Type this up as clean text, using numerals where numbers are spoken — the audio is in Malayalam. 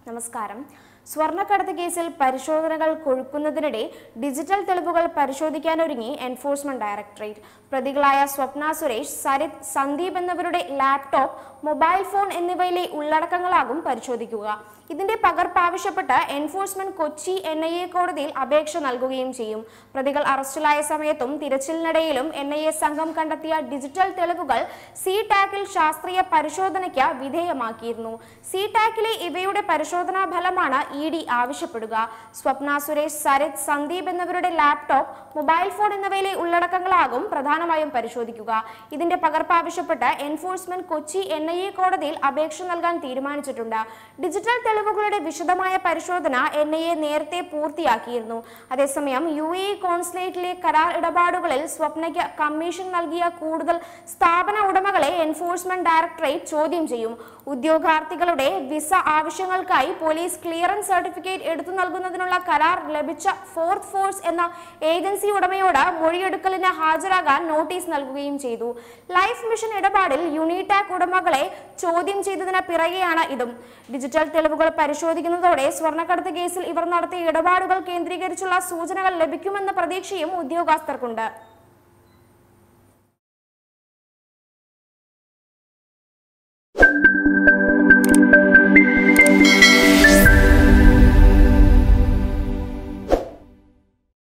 നമസ്കാരം. സ്വർണ്ണക്കടത്ത് കേസിൽ പരിശോധനകൾ കൊഴുക്കുന്നതിനിടെ ഡിജിറ്റൽ തെളിവുകൾ പരിശോധിക്കാനൊരുങ്ങി എൻഫോഴ്സ്മെന്റ് ഡയറക്ടറേറ്റ്. പ്രതികളായ സ്വപ്ന സുരേഷ്, സരിത്, സന്ദീപ് എന്നിവരുടെ ലാപ്ടോപ്പ്, മൊബൈൽ ഫോൺ എന്നിവയിലെ ഉള്ളടക്കങ്ങളാകും പരിശോധിക്കുക. ഇതിന്റെ പകർപ്പ് ആവശ്യപ്പെട്ട് എൻഫോഴ്സ്മെന്റ് കൊച്ചി NIA കോടതിയിൽ അപേക്ഷ നൽകുകയും ചെയ്യും. പ്രതികൾ അറസ്റ്റിലായ സമയത്തും തിരച്ചിലിനിടയിലും NIA സംഘം കണ്ടെത്തിയ ഡിജിറ്റൽ തെളിവുകൾ സി-ടാക്കിൽ ശാസ്ത്രീയ പരിശോധനയ്ക്ക് വിധേയമാക്കിയിരുന്നു. സി-ടാക്കിലെ ഇവയുടെ പരിശോധനാ ഫലമാണ് ED ആവശ്യപ്പെടുക. സ്വപ്ന സുരേഷ്, സരിത്, സന്ദീപ് എന്നിവരുടെ ലാപ്ടോപ്പ്, മൊബൈൽ ഫോൺ എന്നിവയിലെ ഉള്ളടക്കങ്ങളാകും പ്രധാനമായും പരിശോധിക്കുക. ഇതിന്റെ പകർപ്പ് ആവശ്യപ്പെട്ട് എൻഫോഴ്സ്മെന്റ് കൊച്ചി NIA കോടതിയിൽ അപേക്ഷ നൽകാൻ തീരുമാനിച്ചിട്ടുണ്ട്. ഡിജിറ്റൽ തെളിവുകളുടെ വിശദമായ പരിശോധന NIA നേരത്തെ പൂർത്തിയാക്കിയിരുന്നു. അതേസമയം UAE കോൺസുലേറ്റിലെ കരാർ ഇടപാടുകളിൽ സ്വപ്നയ്ക്ക് കമ്മീഷൻ നൽകിയ കൂടുതൽ സ്ഥാപന ഉടമകളെ എൻഫോഴ്സ്മെന്റ് ഡയറക്ടറേറ്റ് ചോദ്യം ചെയ്യും. ഉദ്യോഗാർത്ഥികളുടെ വിസ ആവശ്യങ്ങൾക്കായി പോലീസ് ക്ലിയറൻസ് സർട്ടിഫിക്കറ്റ് എടുത്തു നൽകുന്നതിനുള്ള കരാർ ലഭിച്ച ഫോർത്ത് ഫോഴ്സ് എന്ന ഏജൻസി ഉടമയോട് മൊഴിയെടുക്കലിന് ഹാജരാകാൻ നോട്ടീസ് നൽകുകയും ചെയ്തു. ലൈഫ് മിഷൻ ഇടപാടിൽ യൂണിടാക് ഉടമകളെ ചോദ്യം ചെയ്തതിന് പിറകെയാണ് ഇതും. ഡിജിറ്റൽ തെളിവുകൾ പരിശോധിക്കുന്നതോടെ സ്വർണ്ണക്കടത്ത് കേസിൽ ഇവർ നടത്തിയ ഇടപാടുകൾ കേന്ദ്രീകരിച്ചുള്ള സൂചനകൾ ലഭിക്കുമെന്ന പ്രതീക്ഷയും ഉദ്യോഗസ്ഥർക്കുണ്ട്.